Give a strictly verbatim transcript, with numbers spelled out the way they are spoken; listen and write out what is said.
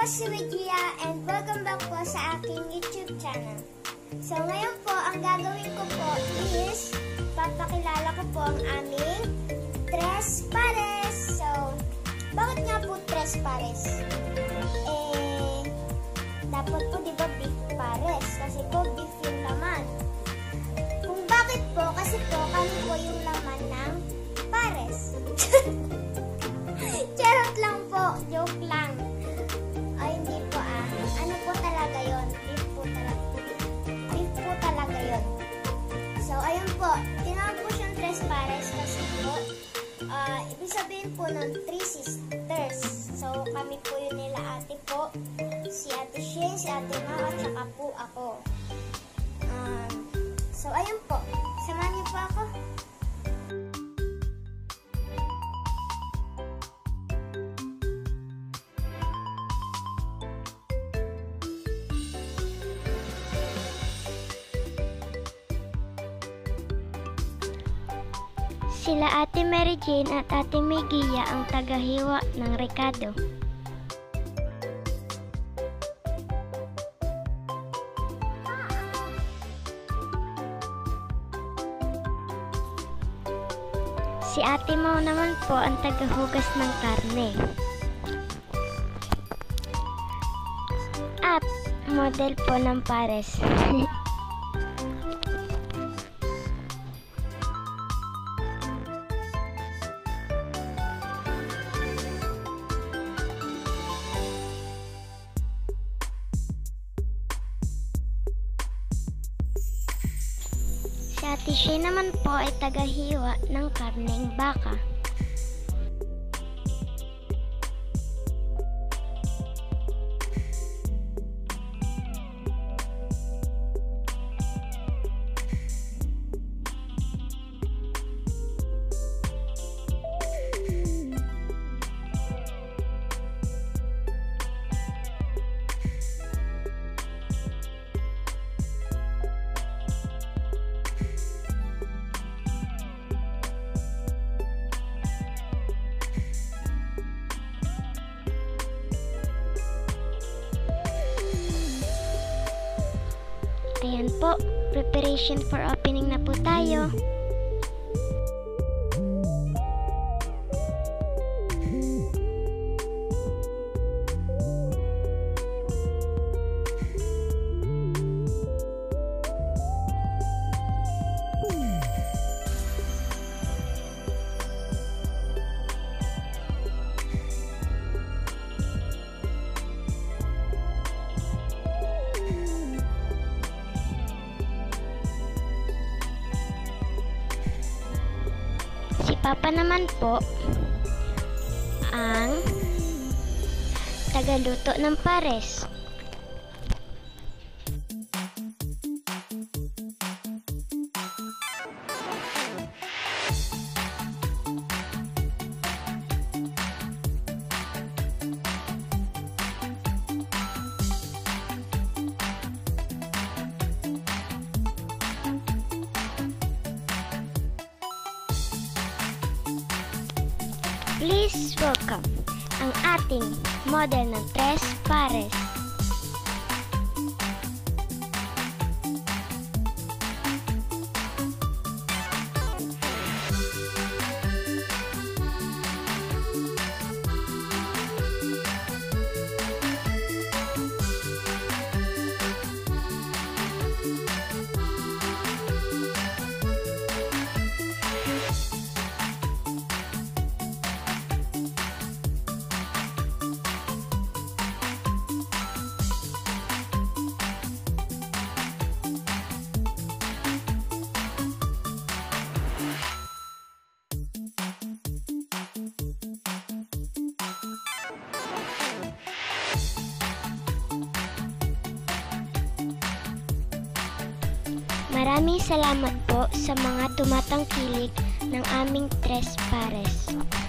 po si Wejia and welcome back po sa aking YouTube channel. So ngayon po, ang gagawin ko po is papakilala ko po ang aming tres pares. So, bakit nga po tres pares? Eh, dapat po diba beef pares? Kasi po beef yung laman. Kung bakit po? Kasi po kami po yung laman ng pares. Charot lang po, joke lang. Ay, hindi po ah. Ano po talaga yon? Beef po talaga. Beef po talaga yon. So, ayun po. Tinawag po siyang tres pares kasi po, uh, ibig sabihin po ng three sisters. So, kami po yun nila ate po. Si ate Shane, si ate Ma, at saka po ako. Um, so, ayun po. Samahan niyo po ako. Sila Ate Mary Jane at Ate Wejia ang tagahiwa ng rekado. Si Ate Mau naman po ang tagahugas ng karne. At model po ng pares. Si Ate Shane naman po ay tagahiwa ng karneng baka. Ayan po, preparation for opening na po tayo. Si Papa naman po ang tagaluto ng pares. Please welcome ang ating model ng tres pares. Maraming salamat po sa mga tumatangkilik ng aming tres pares.